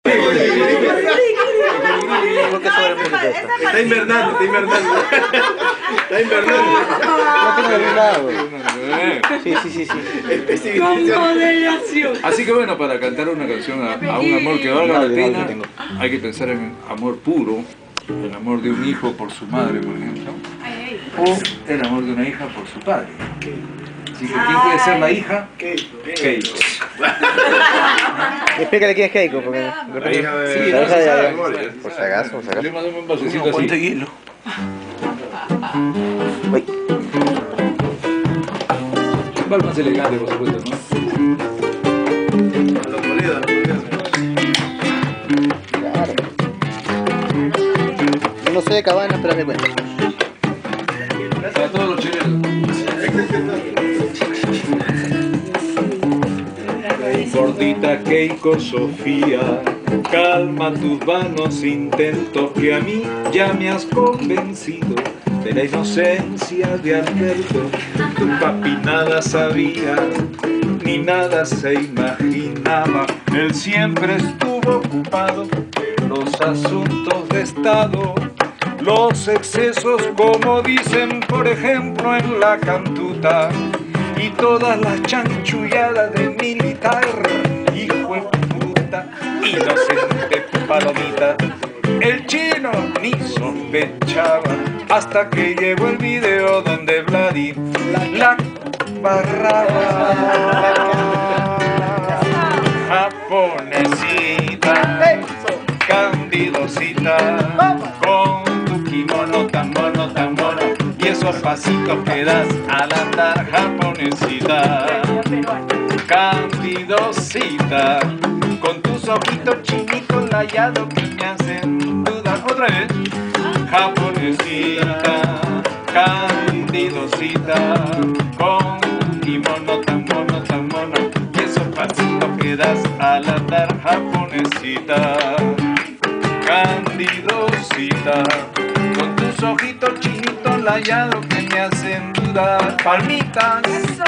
Está invernando, está invernando. Está invernando. Con moderación. Así que bueno, para cantar una canción a un amor que valga la pena, hay que pensar en amor puro, el amor de un hijo por su madre, por ejemplo, o el amor de una hija por su padre. Así que ¿quién puede ser la hija? Keiko. Explícale quién es Keiko, porque... La hija de... Sí, por si acaso, Le mandamos un vasecito así. de hielo. Uy. Un bal más elegante, por supuesto, ¿no? Los molidos, Claro. Yo no sé de cabanas, pero me cuenta. Para todos los chilenos. Gordita Keiko Sofía, calma tus vanos intentos que a mí ya me has convencido de la inocencia de Alberto. Tu papi nada sabía, ni nada se imaginaba. Él siempre estuvo ocupado en los asuntos de Estado. Los excesos, como dicen, por ejemplo, en la cantuta. Y todas las chanchulladas de militar, hijo de puta, inocente palomita. El chino ni sospechaba hasta que llegó el video donde Vladi la barraba. Japonesita, candidosita, con tu kimono tan mono, y esos pasitos que das al andar, japonesita, candidosita, con tus ojitos chinitos layados que me hacen dudar. Otra vez, japonesita, candidosita, con tu kimono tan mono, y esos pasitos que das al andar, japonesita, candidosita, con tus ojitos chinitos layados que me hacen dudar. Palmitas.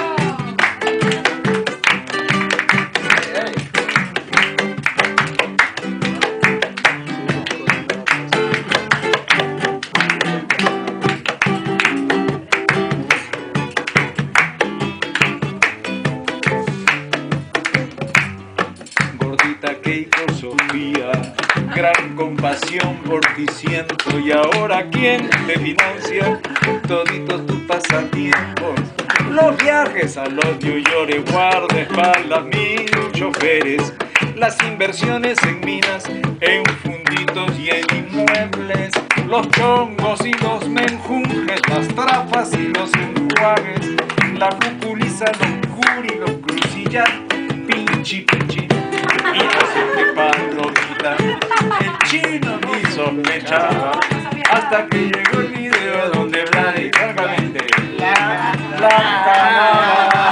Gordita Keiko Sofía, gran compasión por ti siento, y ahora ¿quién te financia toditos tus pasatiempos? Los viajes a los New York, guardaespaldas, mil choferes, las inversiones en minas, en funditos y en inmuebles, los chongos y los menjunjes, las trafas y los enjuagues, la cuculiza, los curi, los crucillas, pinchi, y los palomita. El chino ni sospechaba hasta que llegó el video donde Vladi francamente la calaba.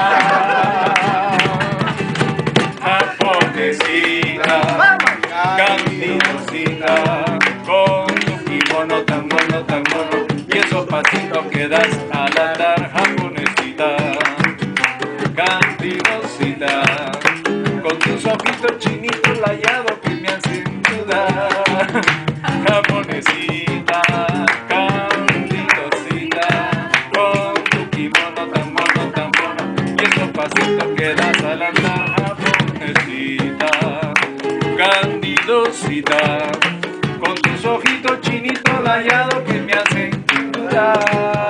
Japonesita, candidosita, con tu kimono tan mono, y esos pasitos que das al andar, japonesita, candidosita, con tus ojitos chinitos layados que me hacen dudar. Japonesita, candidosita, con tu kimono tan mono, y esos pasitos que das al andar, japonesita, candidosita, con tus ojitos chinitos layados que me hacen dudar.